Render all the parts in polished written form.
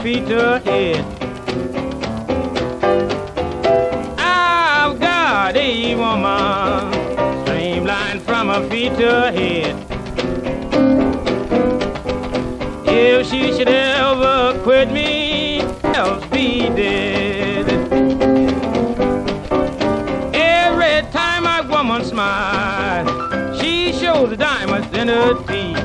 feet to her head. I've got a woman streamlined from her feet to her head. If she should ever quit me, else be dead. Every time my woman smiles, she shows the diamonds in her teeth.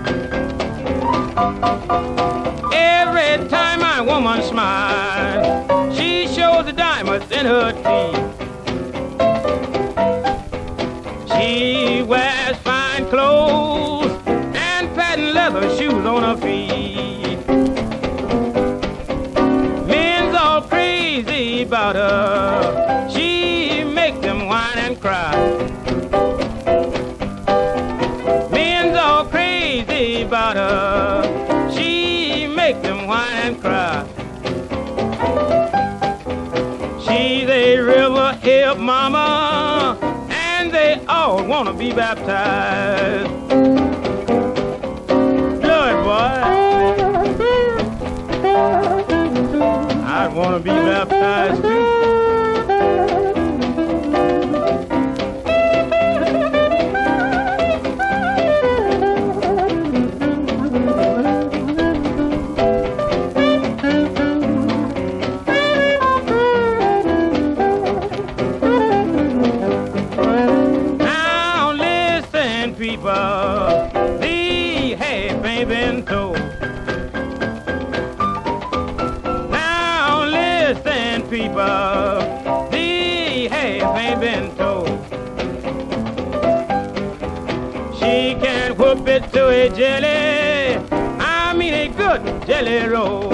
Every time my woman smiles, she shows the diamonds in her teeth. She wears fine clothes and patent leather shoes on her feet. Men's all crazy about her. She makes them whine and cry. Men's all crazy about her. She makes them whine and cry. She's a river hip mama, and they all want to be baptized. Blood, boy. I'd want to be baptized too. To a jelly, I mean a good jelly roll.